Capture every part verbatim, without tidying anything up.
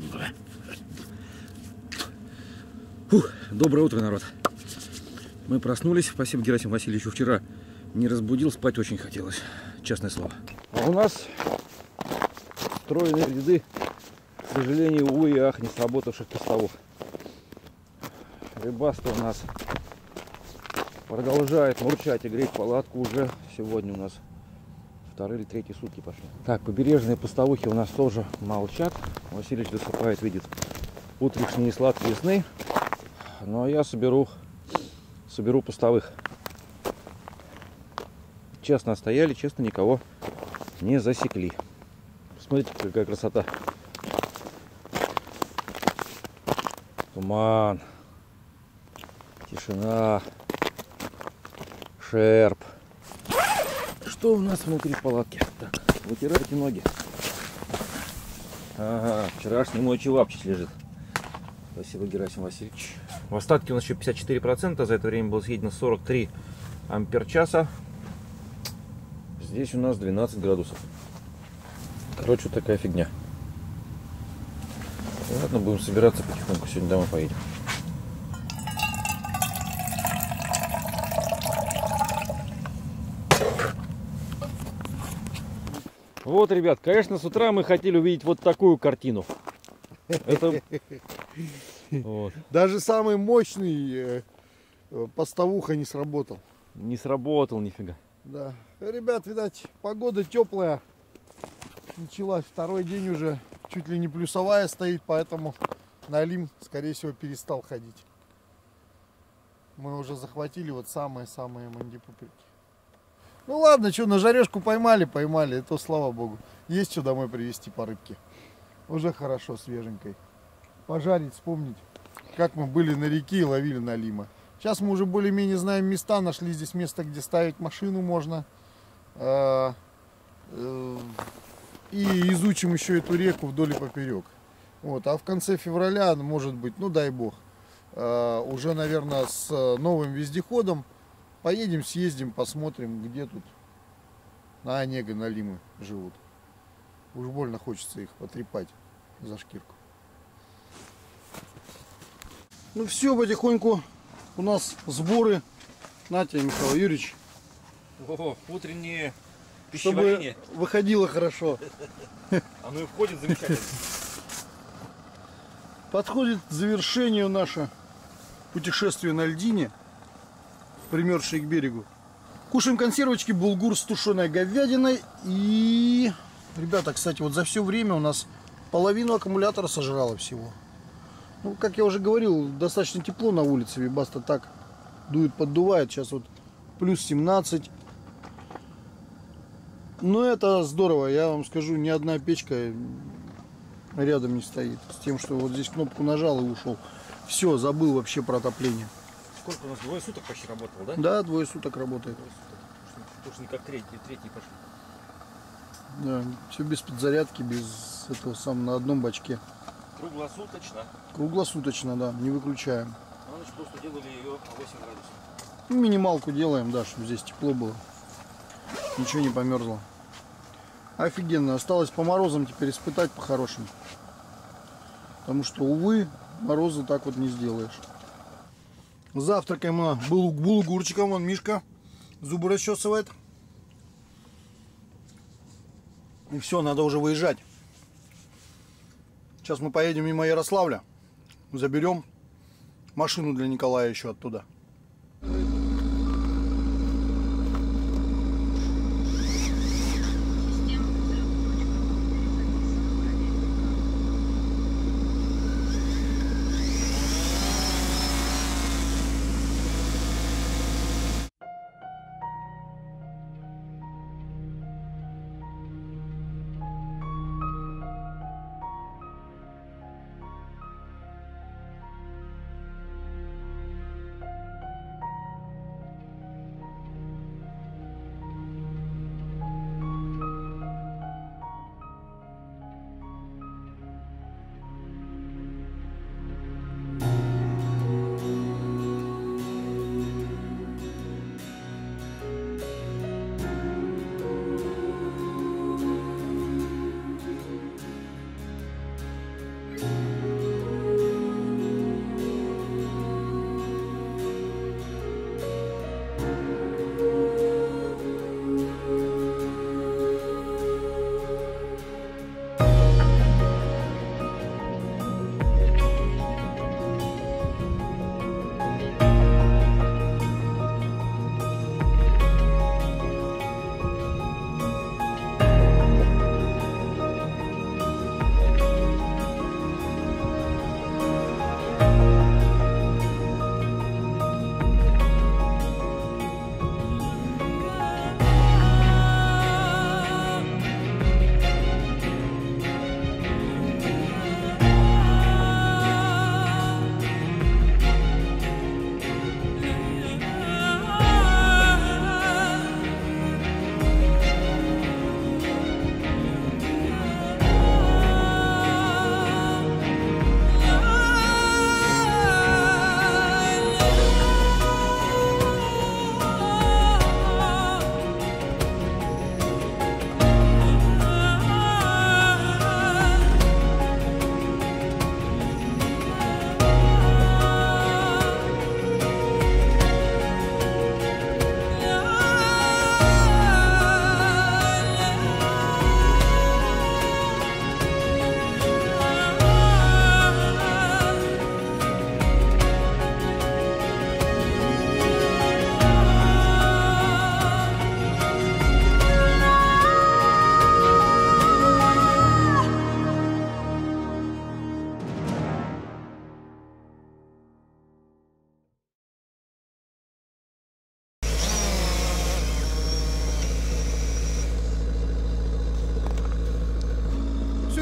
Фух, доброе утро, народ. Мы проснулись. Спасибо Герасиму Васильевичу. Вчера не разбудил, спать очень хотелось. Честное слово. А у нас стройные ряды, к сожалению, увы и ах, не сработавших постовых. Рыбаста у нас продолжает мурчать и греть палатку. Уже сегодня у нас вторые или третьи сутки пошли. Так, побережные постовухи у нас тоже молчат. Васильевич досыпает, видит утрешние сладкие сны. Ну а я соберу, соберу постовых. Честно стояли, честно никого не засекли. Смотрите, какая красота. Туман. Тишина. Шерп. Что у нас внутри палатки? Так, вытирайте ноги. Ага, вчерашний мой чевапчик лежит. Спасибо, Герасим Васильевич. В остатке у нас еще пятьдесят четыре процента. За это время было съедено сорок три ампер-часа. Здесь у нас двенадцать градусов. Короче, вот такая фигня. Ладно, будем собираться потихоньку. Сегодня домой поедем. Вот, ребят, конечно, с утра мы хотели увидеть вот такую картину. Это... Вот. Даже самый мощный э, постовуха не сработал. Не сработал нифига. Да. Ребят, видать, погода теплая. Началась второй день уже. Чуть ли не плюсовая стоит, поэтому налим, скорее всего, перестал ходить. Мы уже захватили вот самые-самые мандипуприки. Ну ладно, что, на жарежку поймали, поймали. Это слава богу. Есть что домой привезти по рыбке. Уже хорошо, свеженькой. Пожарить, вспомнить, как мы были на реке и ловили налима. Сейчас мы уже более-менее знаем места. Нашли здесь место, где ставить машину можно. И изучим еще эту реку вдоль и поперек. Вот. А в конце февраля, может быть, ну дай бог, уже, наверное, с новым вездеходом поедем, съездим, посмотрим, где тут на Онега налимы живут. Уж больно хочется их потрепать за шкирку. Ну все, потихоньку у нас сборы. На тебе, Михаил Юрьевич. О, утреннее пищеварение. Чтобы выходило хорошо. Оно и входит замечательно. Подходит к завершению наше путешествие на льдине, примерзшей к берегу. Кушаем консервочки, булгур с тушеной говядиной. И, ребята, кстати, вот за все время у нас половину аккумулятора сожрало всего. Ну, как я уже говорил, достаточно тепло на улице. Вибаста так дует, поддувает. Сейчас вот плюс семнадцать. Но это здорово. Я вам скажу, ни одна печка рядом не стоит. С тем, что вот здесь кнопку нажал и ушел. Все, забыл вообще про отопление. Сколько у нас? Двое суток почти работал, да? Да, двое суток работает. Двое суток. Потому что не как третий, третий пошли. Да, все без подзарядки, без этого самого, на одном бачке. Круглосуточно. Круглосуточно, да, не выключаем. На ночь просто делали ее восемь градусов. Ну, минималку делаем, да, чтобы здесь тепло было. Ничего не померзло. Офигенно. Осталось по морозам теперь испытать по-хорошему. Потому что, увы, морозы так вот не сделаешь. Завтракаем на булгурчиком. Вон Мишка зубы расчесывает. И все, надо уже выезжать. Сейчас мы поедем мимо Ярославля. Заберем машину для Николая еще оттуда.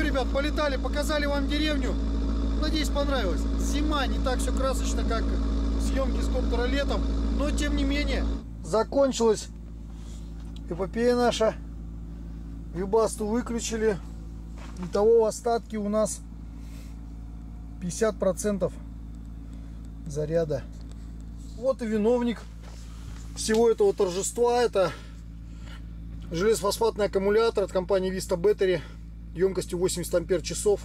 ребят, полетали, показали вам деревню. Надеюсь, понравилось. Зима, не так все красочно, как съемки с коптера летом, но тем не менее. Закончилась эпопея наша. Вибасту выключили. Итого в остатке у нас пятьдесят процентов заряда. Вот и виновник всего этого торжества. Это железофосфатный аккумулятор от компании Vista Battery емкостью восемьдесят ампер часов.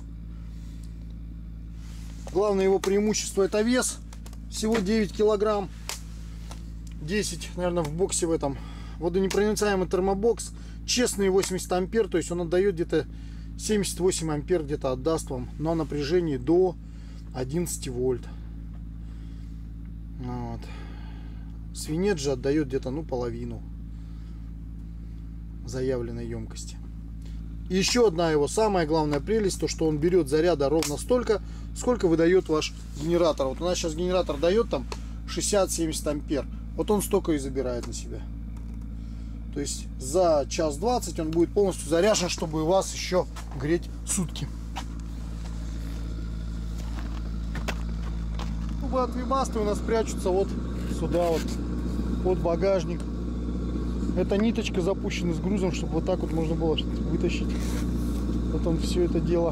Главное его преимущество — это вес. Всего девять килограмм. десять, наверное, в боксе в этом. Водонепроницаемый термобокс. Честные восемьдесят ампер. То есть он отдает где-то семьдесят восемь ампер, где-то отдаст вам на напряжении до одиннадцати вольт. Вот. Свинец же отдает где-то, ну, половину заявленной емкости. И еще одна его самая главная прелесть, то что он берет заряда ровно столько, сколько выдает ваш генератор. Вот у нас сейчас генератор дает там шестьдесят-семьдесят ампер. Вот он столько и забирает на себя. То есть за час двадцать он будет полностью заряжен, чтобы вас еще греть сутки. Трубы от Вибасты у нас прячутся вот сюда вот, под багажник. Это ниточка запущена с грузом, чтобы вот так вот можно было вытащить потом все это дело.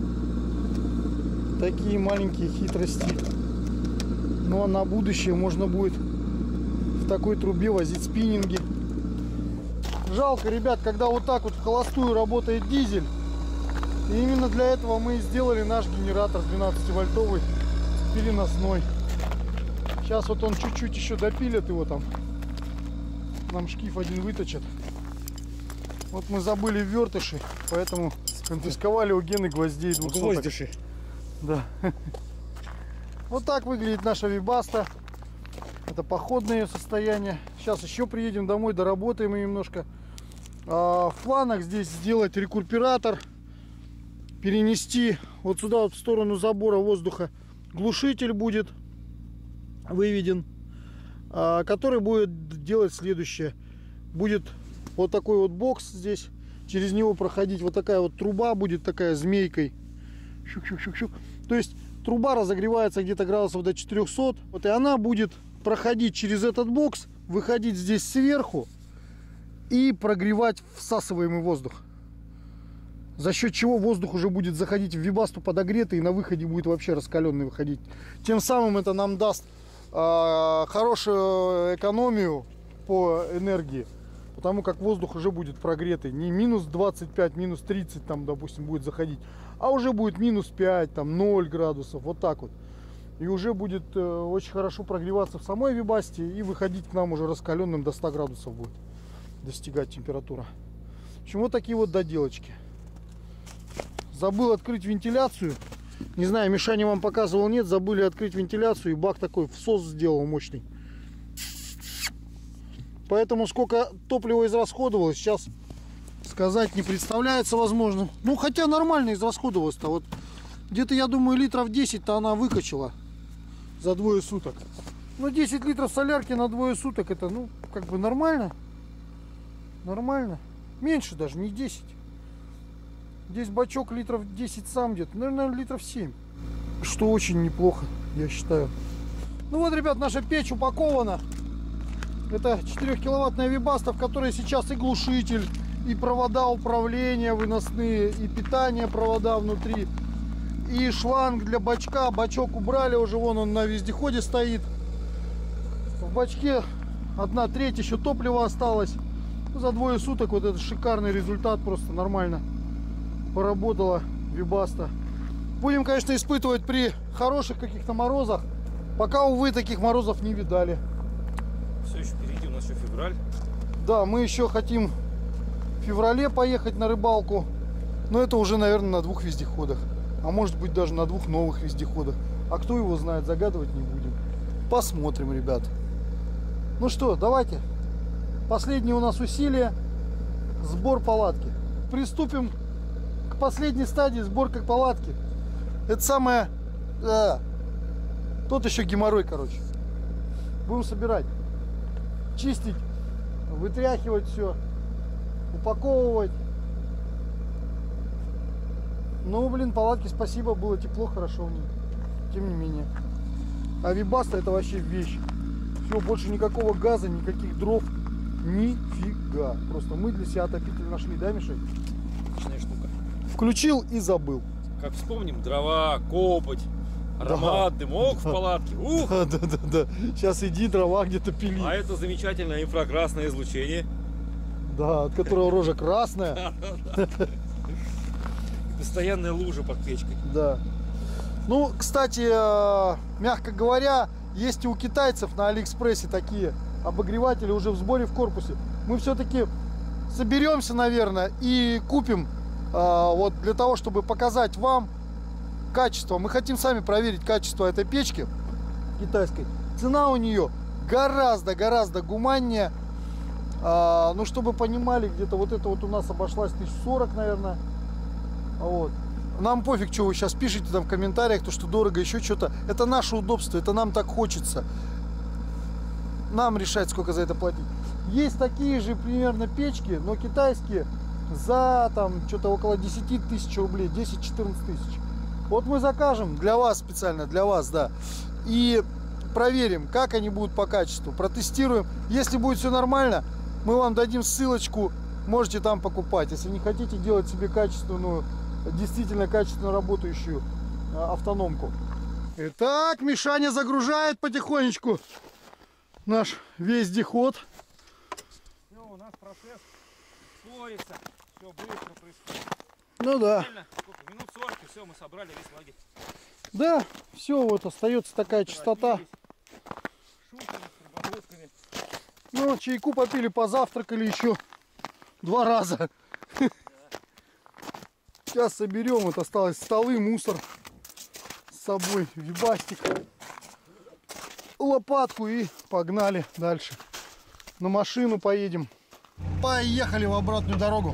Такие маленькие хитрости. Но на будущее можно будет в такой трубе возить спиннинги. Жалко, ребят, когда вот так вот в холостую работает дизель. И именно для этого мы и сделали наш генератор двенадцативольтовый переносной. Сейчас вот он чуть-чуть еще допилит его там. Нам шкив один выточат. Вот мы забыли вертыши, поэтому конфисковали у Гены гвоздей двухсоток. Гвоздиши. Да. Вот так выглядит наша Вибаста. Это походное ее состояние. Сейчас еще приедем домой, доработаем ее немножко. А в планах здесь сделать рекуператор, перенести вот сюда вот в сторону забора воздуха глушитель будет выведен, который будет делать следующее. Будет вот такой вот бокс здесь, через него проходить вот такая вот труба будет, такая змейкой. Щук-щук-щук-щук. То есть труба разогревается где-то градусов до четырёхсот. Вот и она будет проходить через этот бокс, выходить здесь сверху и прогревать всасываемый воздух. За счет чего воздух уже будет заходить в Вибасту подогретый и на выходе будет вообще раскаленный выходить. Тем самым это нам даст э, хорошую экономию по энергии, потому как воздух уже будет прогретый. Не минус двадцать пять, минус тридцать там, допустим, будет заходить, а уже будет минус пять, там ноль градусов, вот так вот. И уже будет э, очень хорошо прогреваться в самой Вибасте и выходить к нам уже раскаленным до ста градусов будет достигать температура. В общем, вот такие вот доделочки. Забыл открыть вентиляцию. Не знаю, Мишаня вам показывал, нет. Забыли открыть вентиляцию, и бак такой всос сделал мощный. Поэтому сколько топлива израсходовалось, сейчас сказать не представляется возможным. Ну, хотя нормально израсходовалось-то. Вот где-то, я думаю, литров десять-то она выкачала за двое суток. Ну, десять литров солярки на двое суток, это, ну, как бы нормально. Нормально. Меньше даже, не десять. Здесь бачок литров десять сам где-то. Наверное, литров семь. Что очень неплохо, я считаю. Ну вот, ребят, наша печь упакована. Это четырёхкиловаттная Вибаста, в которой сейчас и глушитель, и провода управления выносные, и питание провода внутри, и шланг для бачка. Бачок убрали уже, вон он на вездеходе стоит. В бачке одна треть еще топлива осталось. За двое суток вот этот шикарный результат, просто нормально поработала Вибаста. Будем, конечно, испытывать при хороших каких-то морозах. Пока, увы, таких морозов не видали. Все еще впереди, у нас еще февраль. Да, мы еще хотим в феврале поехать на рыбалку. Но это уже, наверное, на двух вездеходах. А может быть, даже на двух новых вездеходах. А кто его знает, загадывать не будем. Посмотрим, ребят. Ну что, давайте. Последнее у нас усилие. Сбор палатки. Приступим к последней стадии сборка палатки. Это самое... Э, тот еще геморрой, короче. Будем собирать. Чистить. Вытряхивать все. Упаковывать. Ну, блин, палатки, спасибо, было тепло, хорошо в ней. Тем не менее. А Webasto это вообще вещь. Все, больше никакого газа, никаких дров. Нифига. Просто мы для себя отопитель нашли, да, Миша? Отличная штука. Включил и забыл. Как вспомним, дрова, копоть, аромат, да. Дымок в палатке. Ух! Да, да, да, да. Сейчас иди дрова где-то пили. А это замечательное инфракрасное излучение. Да, от которого рожа красная. Постоянная лужа под печкой. Да. Ну, кстати, мягко говоря, есть и у китайцев на Алиэкспрессе такие обогреватели уже в сборе в корпусе. Мы все-таки соберемся, наверное, и купим вот для того, чтобы показать вам качество. Мы хотим сами проверить качество этой печки китайской. Цена у нее гораздо-гораздо гуманнее. Ну, чтобы понимали, где-то вот это вот у нас обошлась тысяч сорок, наверное. Вот. Нам пофиг, что вы сейчас пишете там в комментариях, то, что дорого, еще что-то. Это наше удобство, это нам так хочется. Нам решать, сколько за это платить. Есть такие же примерно печки, но китайские, за там что-то около десяти тысяч рублей, десять-четырнадцать тысяч. Вот мы закажем для вас специально, для вас, да. И проверим, как они будут по качеству. Протестируем. Если будет все нормально, мы вам дадим ссылочку, можете там покупать. Если не хотите делать себе качественную, действительно качественно работающую автономку. Итак, Мишаня загружает потихонечку наш вездеход. Все, у нас процесс ускорится, все быстро происходит. Ну да. Сколько? Минут сорок, и все, мы собрали весь лагерь. Да, все, вот остается такая чистота. Шутками, с рыболовками. Ну, чайку попили, позавтракали еще два раза. Да. Сейчас соберем, вот осталось столы, мусор с собой, вибастик, лопатку и погнали дальше. На машину поедем. Поехали в обратную дорогу.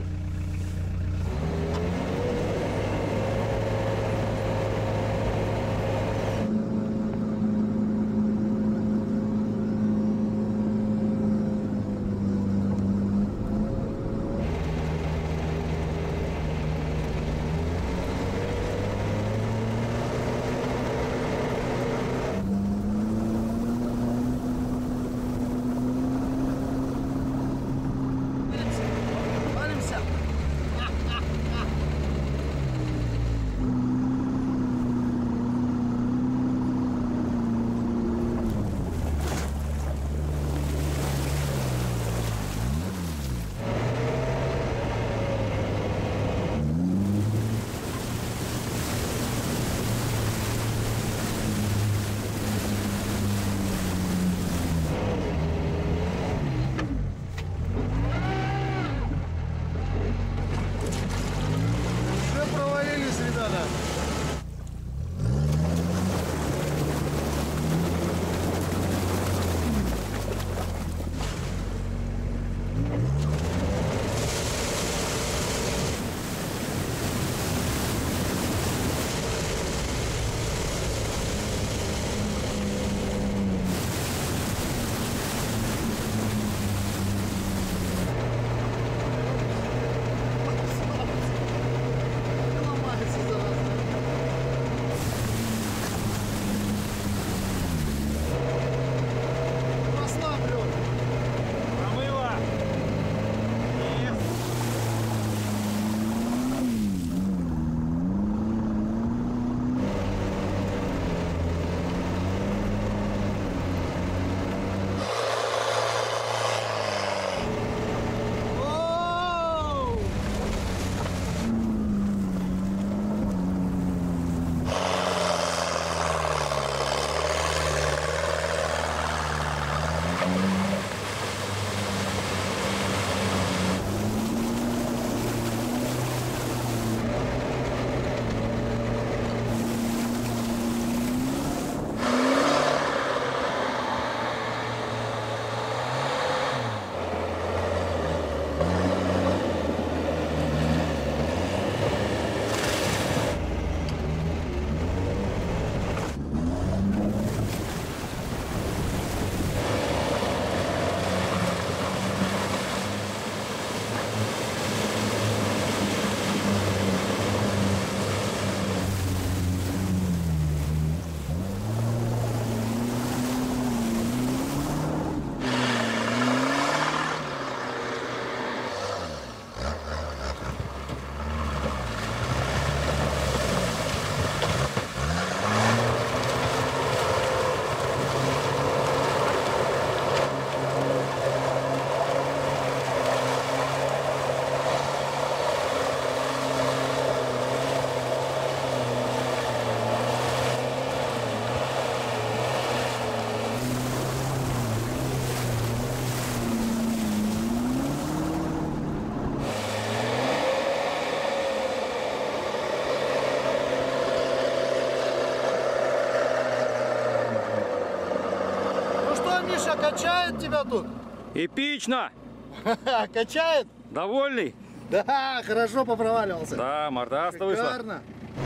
что, качает тебя тут? Эпично! Качает? Довольный? Да, хорошо попроваливался. Да, мордаста вышла. Шикарно.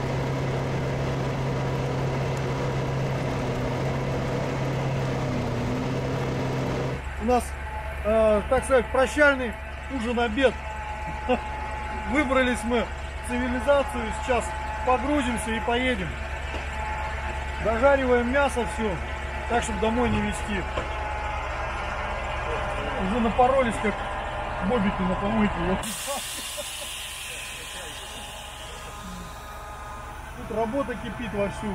У нас, э, так сказать, прощальный ужин-обед. Выбрались мы в цивилизацию, сейчас погрузимся и поедем. Дожариваем мясо все, так, чтобы домой не везти. Уже напоролись, как бобики на помойке. Тут работа кипит вовсю.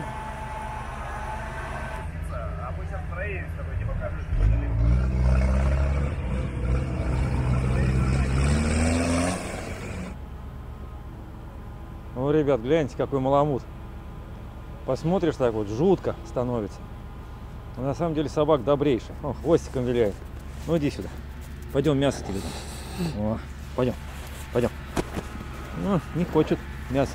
А мы сейчас проедем с тобой, не покажешь. Ну, ребят, гляньте, какой маламут. Посмотришь так вот, жутко становится. Но на самом деле собак добрейший. О, хвостиком виляет. Ну иди сюда. Пойдем мясо тебе. О, пойдем. Пойдем. Ну, не хочет мяса.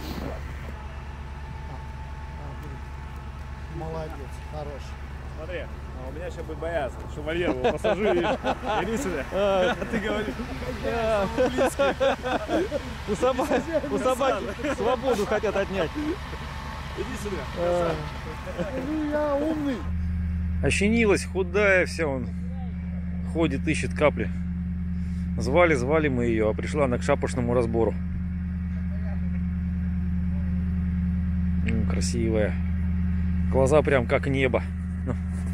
Молодец, хорош. Смотри, а у меня сейчас будет бояться, что вольер его посажу и иди сюда. А ты говоришь, У собак, у собаки свободу хотят отнять. иди сюда. Ну я умный. Ощенилась, худая вся, он ходит, ищет капли. Звали, звали мы ее, а пришла она к шапошному разбору. М, красивая. Глаза прям как небо. Ну,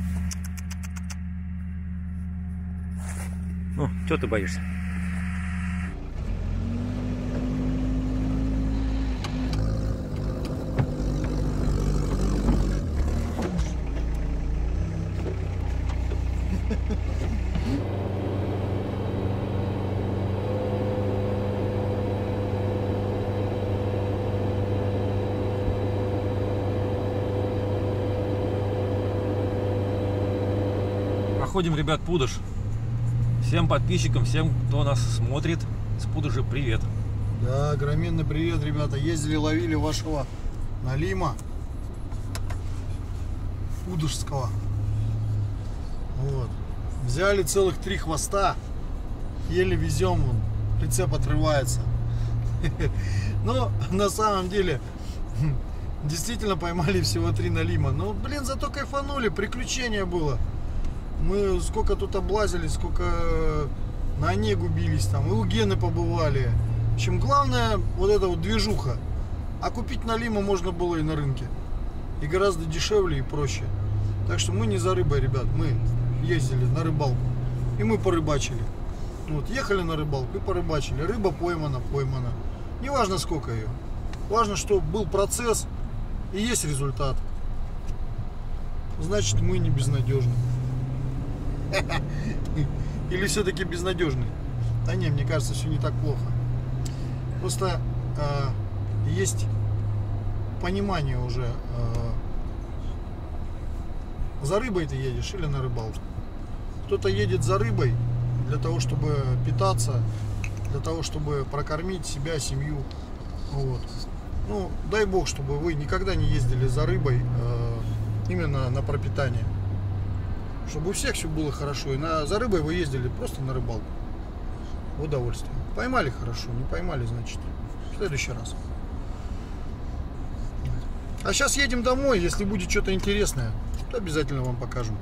ну что ты боишься? Проходим, ребят, Пудож. Всем подписчикам, всем, кто нас смотрит, с Пудожа привет. Да, огроменный привет, ребята. Ездили, ловили вашего налима пудожского. Вот. Взяли целых три хвоста. Еле везем, вон, прицеп отрывается. Но на самом деле действительно поймали всего три налима. Но, блин, зато кайфанули, приключение было. Мы сколько тут облазили, сколько на Онегу бились там, и у Гены побывали. В общем, главное вот эта вот движуха. А купить налима можно было и на рынке. И гораздо дешевле и проще. Так что мы не за рыбой, ребят. Мы ездили на рыбалку. И мы порыбачили. Вот, ехали на рыбалку и порыбачили. Рыба поймана, поймана. Не важно сколько ее. Важно, что был процесс и есть результат. Значит, мы не безнадежны. Или все-таки безнадежный? Да не, мне кажется, все не так плохо. Просто э, есть понимание уже, э, за рыбой ты едешь или на рыбалку. Кто-то едет за рыбой для того, чтобы питаться, для того, чтобы прокормить себя, семью. Вот. Ну, дай бог, чтобы вы никогда не ездили за рыбой э, именно на пропитание. Чтобы у всех все было хорошо. И на, за рыбой вы ездили просто на рыбалку. В удовольствие. Поймали хорошо, не поймали, значит, в следующий раз. А сейчас едем домой. Если будет что-то интересное, то обязательно вам покажем.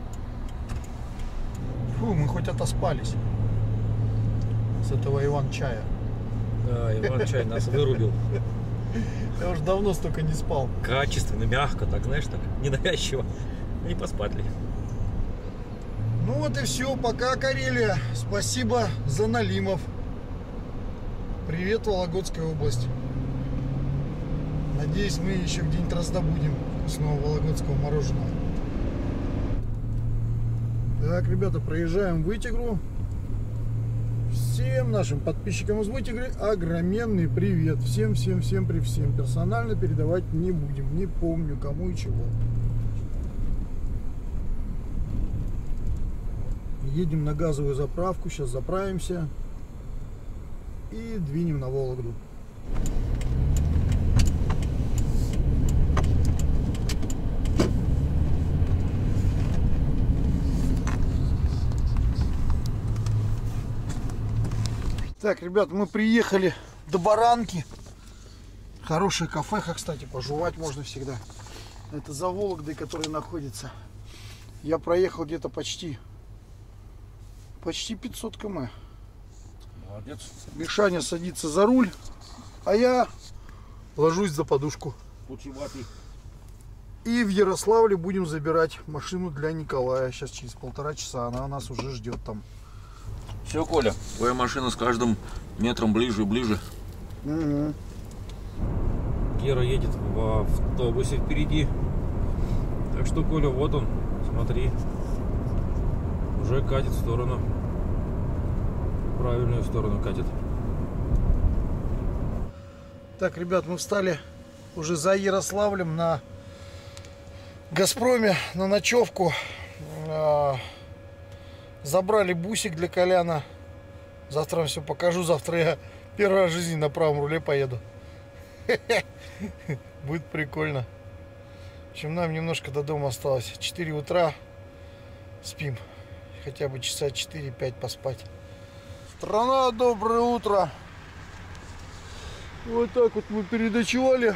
Фу, мы хоть отоспались с этого Иван-чая. Да, Иван-чай нас вырубил. Я уже давно столько не спал. Качественно, мягко, так, знаешь, так, ненавязчиво. Не поспать ли? Ну вот и все, пока, Карелия. Спасибо за налимов. Привет, Вологодская область. Надеюсь, мы еще где-нибудь раздобудем вкусного вологодского мороженого. Так, ребята, проезжаем Вытегру. Всем нашим подписчикам из Вытегры огроменный привет. Всем, всем, всем, при всем. Персонально передавать не будем. Не помню, кому и чего. Едем на газовую заправку, сейчас заправимся и двинем на Вологду. Так, ребят, мы приехали до Баранки. Хорошее кафеха, кстати, пожевать можно всегда. Это за Вологдой, который находится. Я проехал где-то почти, почти пятьсот километров. Молодец. Мишаня садится за руль, а я ложусь за подушку. Путеватый. И в Ярославле будем забирать машину для Николая. Сейчас через полтора часа она нас уже ждет там. Все, Коля, твоя машина с каждым метром ближе и ближе. Угу. Гера едет в автобусе впереди. Так что, Коля, вот он, смотри. Уже катит в сторону. В правильную сторону катит. Так, ребят, мы встали уже за Ярославлем на Газпроме на ночевку. Забрали бусик для Коляна. Завтра вам все покажу. Завтра я первый раз в жизни на правом руле поеду. Будет прикольно. В общем, нам немножко до дома осталось. четыре утра. Спим. Хотя бы часа четыре-пять поспать. Страна, доброе утро. Вот так вот мы передочевали.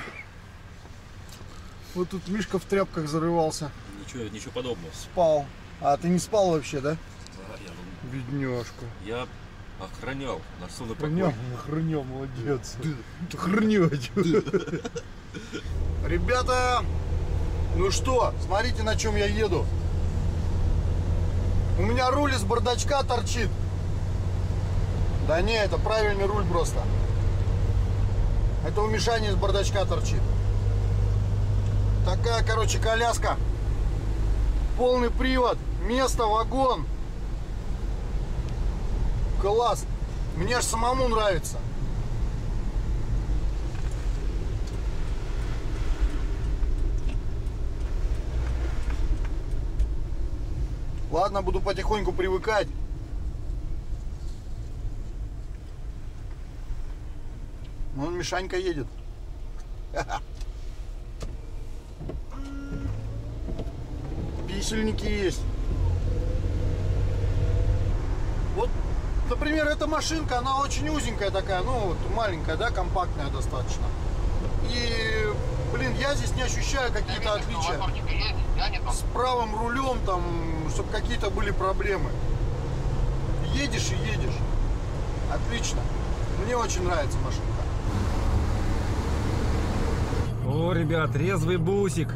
Вот тут Мишка в тряпках зарывался. Ничего, ничего подобного. Спал. А ты не спал вообще, да? Да, я, Бедняжка. я охранял на сонный Охранял, охранял, молодец. Охранять. Ребята, ну что, смотрите, на чем я еду. У меня руль из бардачка торчит. Да не, это правильный руль просто. Это у Мишани из бардачка торчит. Такая, короче, коляска. Полный привод, место, вагон. Класс. Мне аж самому нравится. Ладно, буду потихоньку привыкать. Вон Мишанька едет. Писельники есть. Вот, например, эта машинка, она очень узенькая такая, ну вот маленькая, да, компактная достаточно. И, блин, я здесь не ощущаю какие-то отличия с правым рулем, там, чтобы какие-то были проблемы. Едешь и едешь. Отлично. Мне очень нравится машинка. О, ребят, резвый бусик.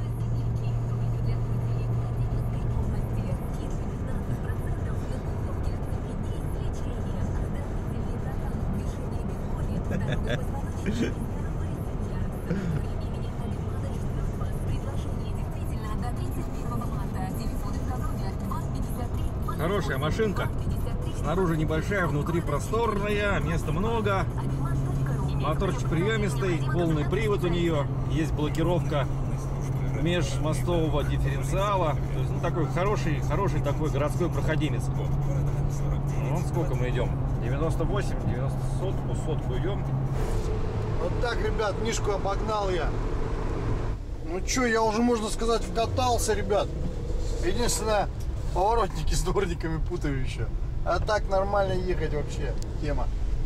Хорошая машинка. Снаружи небольшая, внутри просторная, места много. Моторчик приемистый, полный привод у нее. Есть блокировка межмостового дифференциала. То есть, ну, такой хороший, хороший такой городской проходимец. Ну, сколько мы идем? девяносто восемь, девяносто сотку, сотку идем. Вот так, ребят, Мишку обогнал я. Ну что, я уже, можно сказать, вкатался, ребят. Единственное, поворотники с дворниками путаю еще. А так нормально ехать вообще, тема.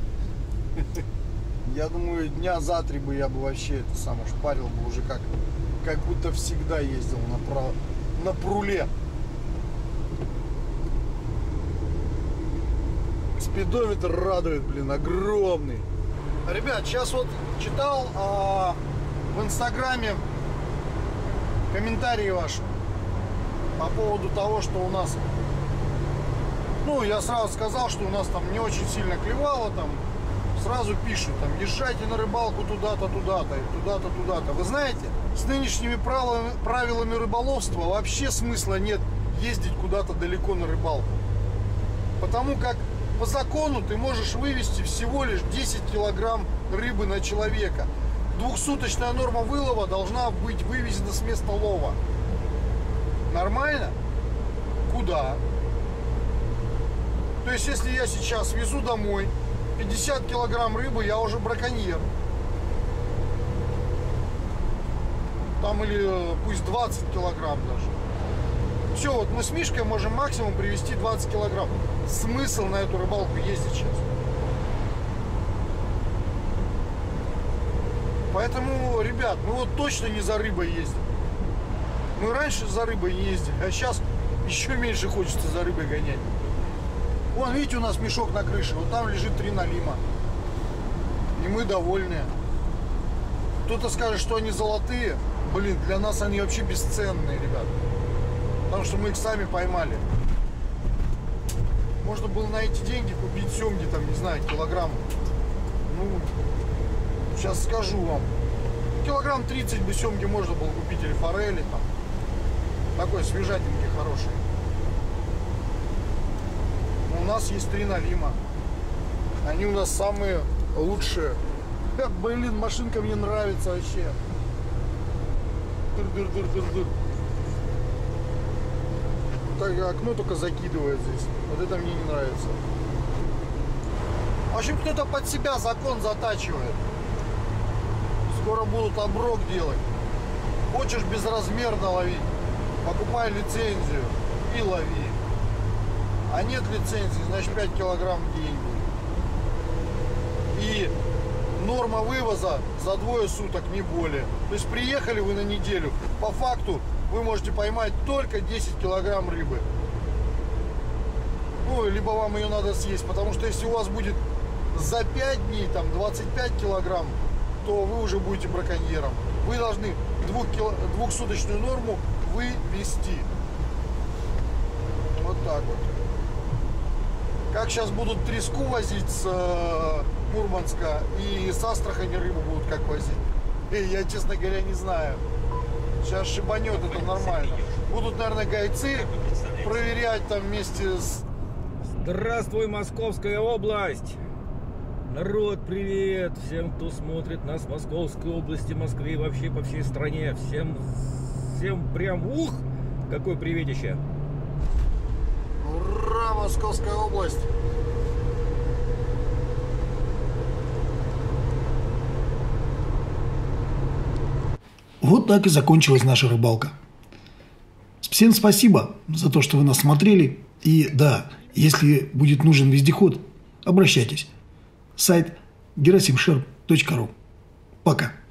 Я думаю, дня за три бы я бы вообще это самое шпарил бы уже как, как будто всегда ездил на, про, на пруле. Спидометр радует, блин, огромный. Ребят, сейчас вот читал а, в инстаграме комментарии ваши по поводу того, что у нас, ну, я сразу сказал, что у нас там не очень сильно клевало, там, сразу пишут, там, езжайте на рыбалку туда-то, туда-то, туда-то, туда-то. Вы знаете, с нынешними правилами, правилами рыболовства вообще смысла нет ездить куда-то далеко на рыбалку. Потому как по закону ты можешь вывести всего лишь десять килограмм рыбы на человека. Двухсуточная норма вылова должна быть вывезена с места лова. Нормально? Куда? То есть, если я сейчас везу домой пятьдесят килограмм рыбы, я уже браконьер. Там или пусть двадцать килограмм даже. Все, вот мы с Мишкой можем максимум привезти двадцать килограмм. Смысл на эту рыбалку ездить сейчас? Поэтому, ребят, мы вот точно не за рыбой ездим. Мы раньше за рыбой не ездили, а сейчас еще меньше хочется за рыбой гонять. Вон, видите, у нас мешок на крыше, вот там лежит три налима. И мы довольны. Кто-то скажет, что они золотые. Блин, для нас они вообще бесценные, ребят. Потому что мы их сами поймали. Можно было на эти деньги купить семги, там, не знаю, килограмм. Ну, сейчас скажу вам. Килограмм тридцать бы семги можно было купить, или форели там. Такой свежатенький, хороший. Но у нас есть три налима. Они у нас самые лучшие. Как, блин, машинка мне нравится вообще. Дыр-дыр-дыр-дыр-дыр. Так, окно только закидывает здесь. Вот это мне не нравится. В общем, кто-то под себя закон затачивает. Скоро будут оброк делать. Хочешь безразмерно ловить, покупай лицензию и лови. А нет лицензии, значит пять килограмм в день. И норма вывоза за двое суток, не более. То есть приехали вы на неделю, по факту вы можете поймать только десять килограмм рыбы. Ну, либо вам ее надо съесть, потому что если у вас будет за пять дней там двадцать пять килограмм, то вы уже будете браконьером. Вы должны двух кило... двухсуточную норму вывести. Вот так вот. Как сейчас будут треску возить с э, Мурманска и с Астрахани рыбу будут как возить? Эй, я, честно говоря, не знаю. Сейчас шибанет, это нормально. Будут, наверное, гайцы проверять там вместе с... Здравствуй, Московская область! Народ, привет! Всем, кто смотрит нас в Московской области, Москве и вообще по всей стране. Всем, всем прям ух! Какое приветище! Ура, Московская область! Вот так и закончилась наша рыбалка. Всем спасибо за то, что вы нас смотрели. И да, если будет нужен вездеход, обращайтесь. Сайт герасимшерп точка ру. Пока.